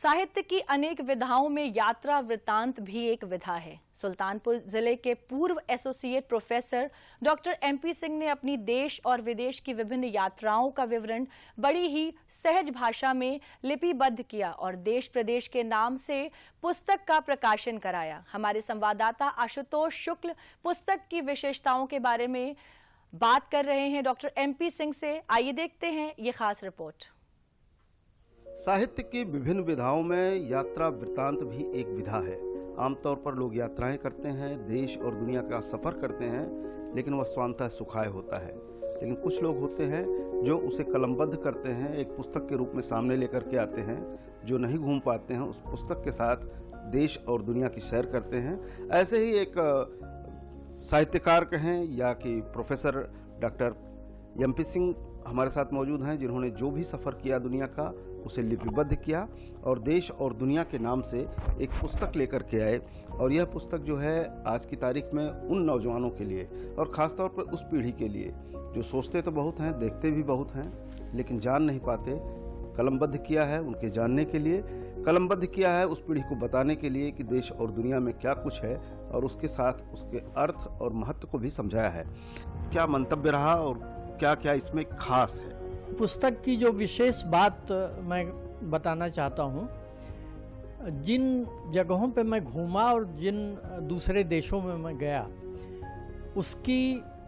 साहित्य की अनेक विधाओं में यात्रा वृत्तांत भी एक विधा है। सुल्तानपुर जिले के पूर्व एसोसिएट प्रोफेसर डॉक्टर एमपी सिंह ने अपनी देश और विदेश की विभिन्न यात्राओं का विवरण बड़ी ही सहज भाषा में लिपिबद्ध किया और देश प्रदेश के नाम से पुस्तक का प्रकाशन कराया। हमारे संवाददाता आशुतोष शुक्ल पुस्तक की विशेषताओं के बारे में बात कर रहे हैं डॉक्टर एमपी सिंह से। आइए देखते हैं ये खास रिपोर्ट। साहित्य की विभिन्न विधाओं में यात्रा वृत्तांत भी एक विधा है। आमतौर पर लोग यात्राएं करते हैं, देश और दुनिया का सफर करते हैं, लेकिन वह स्वांतः सुखाय होता है। लेकिन कुछ लोग होते हैं जो उसे कलमबद्ध करते हैं, एक पुस्तक के रूप में सामने लेकर के आते हैं। जो नहीं घूम पाते हैं उस पुस्तक के साथ देश और दुनिया की सैर करते हैं। ऐसे ही एक साहित्यकार कहें या कि प्रोफेसर डॉक्टर एमपी सिंह हमारे साथ मौजूद हैं, जिन्होंने जो भी सफ़र किया दुनिया का उसे लिपिबद्ध किया और देश और दुनिया के नाम से एक पुस्तक लेकर के आए। और यह पुस्तक जो है आज की तारीख में उन नौजवानों के लिए और ख़ासतौर पर उस पीढ़ी के लिए जो सोचते तो बहुत हैं, देखते भी बहुत हैं, लेकिन जान नहीं पाते, कलमबद्ध किया है उनके जानने के लिए, कलमबद्ध किया है उस पीढ़ी को बताने के लिए कि देश और दुनिया में क्या कुछ है और उसके साथ उसके अर्थ और महत्व को भी समझाया है। क्या मंतव्य रहा और क्या क्या इसमें खास है? पुस्तक की जो विशेष बात मैं बताना चाहता हूँ, जिन जगहों पे मैं घूमा और जिन दूसरे देशों में मैं गया, उसकी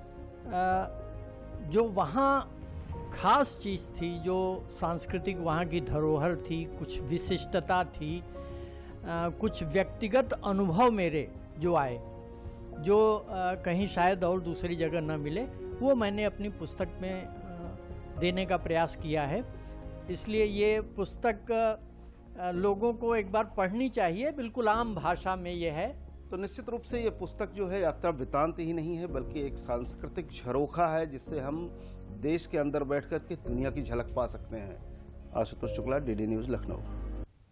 जो वहाँ खास चीज़ थी, जो सांस्कृतिक वहाँ की धरोहर थी, कुछ विशिष्टता थी, कुछ व्यक्तिगत अनुभव मेरे जो आए, जो कहीं शायद और दूसरी जगह न मिले, वो मैंने अपनी पुस्तक में देने का प्रयास किया है। इसलिए ये पुस्तक लोगों को एक बार पढ़नी चाहिए। बिल्कुल आम भाषा में ये है। तो निश्चित रूप से ये पुस्तक जो है यात्रा वृत्तांत ही नहीं है, बल्कि एक सांस्कृतिक झरोखा है, जिससे हम देश के अंदर बैठ कर के दुनिया की झलक पा सकते हैं। Ashutosh Shukla, DD news, Lucknow.